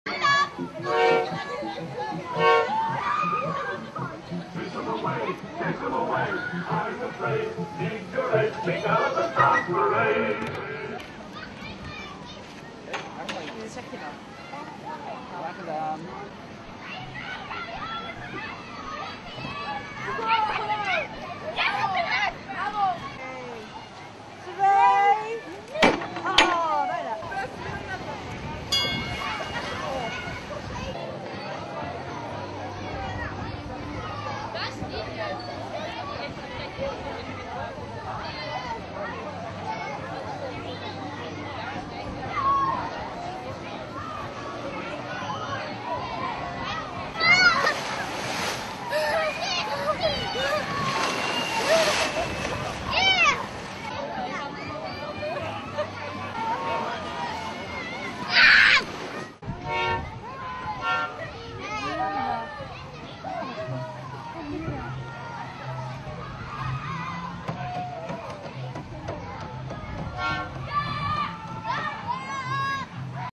Take them away, I'm afraid. Figure 8, take out the top parade. Check it out.